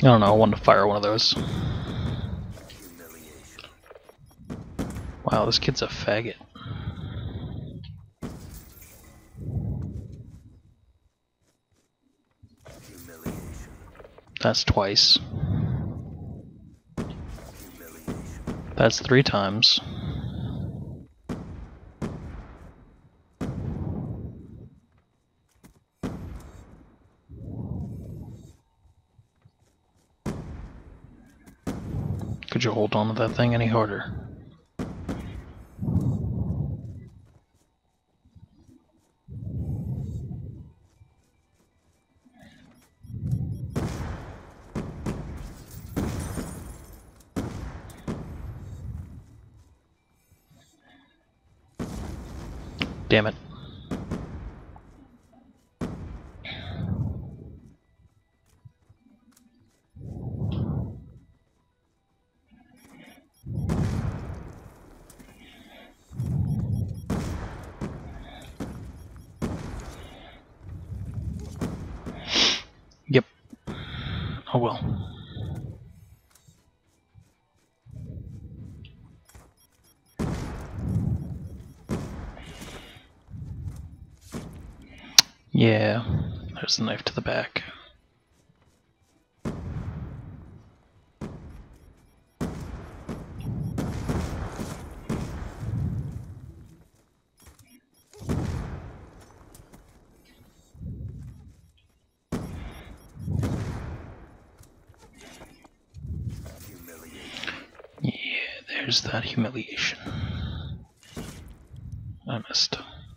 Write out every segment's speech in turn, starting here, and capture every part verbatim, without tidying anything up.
I don't know, I wanted to fire one of those. Wow, this kid's a faggot. That's twice. That's three times. Could you hold on to that thing any harder? Damn it. Yep. Oh well. Yeah, there's the knife to the back. Yeah, there's that humiliation. I missed.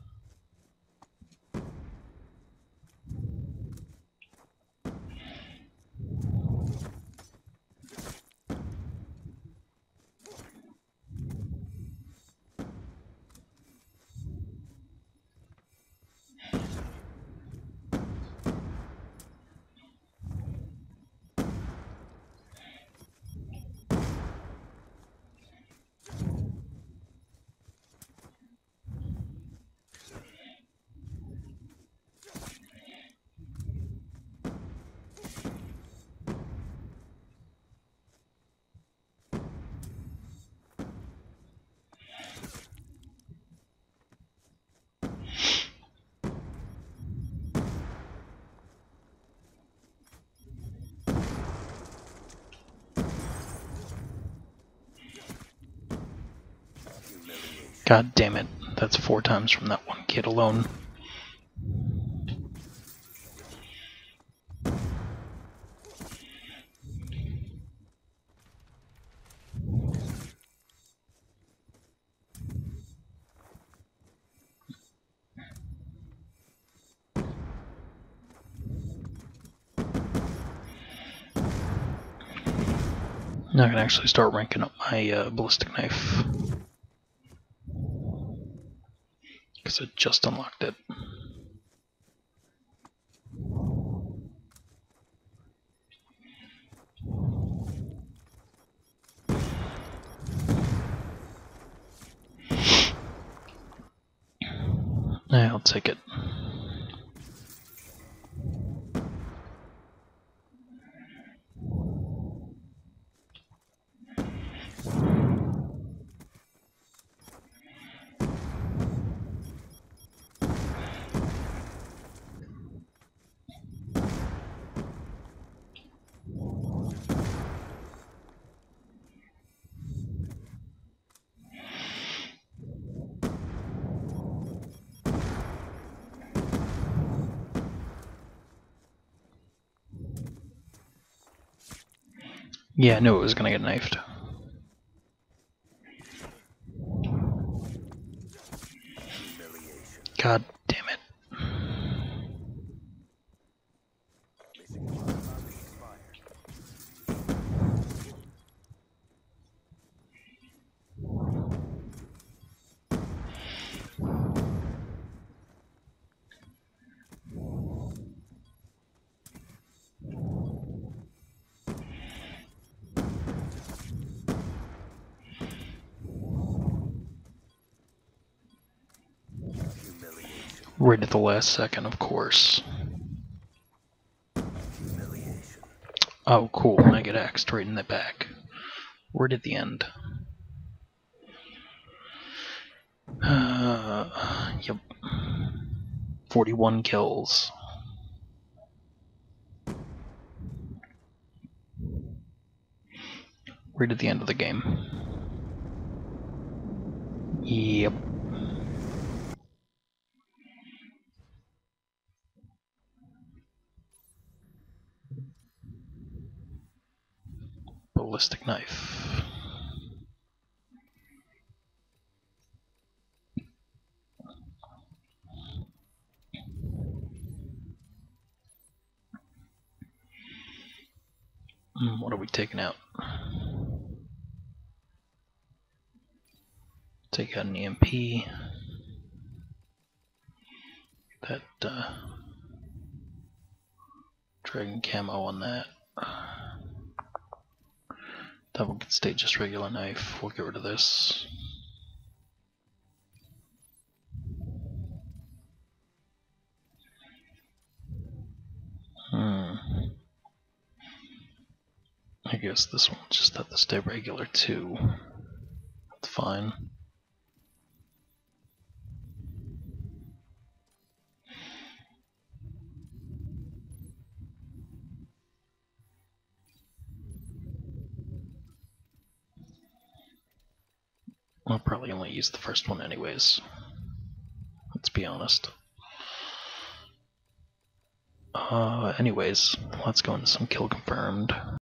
God damn it, that's four times from that one kid alone. Now I can actually start ranking up my uh, ballistic knife. Because I just unlocked it. Yeah, I'll take it. Yeah, I knew it was gonna get knifed. God damn it. Right at the last second, of course. Oh, cool. I get axed right in the back. Right at the end. Uh, yep. forty-one kills. Right at the end of the game. Yep. Ballistic knife. Mm, what are we taking out? Take out an E M P. That uh, dragon camo on that. That one can stay just regular knife. We'll get rid of this. Hmm. I guess this one just have to stay regular too. That's fine. I'll probably only use the first one anyways. Let's be honest. Uh, anyways, let's go into some kill confirmed.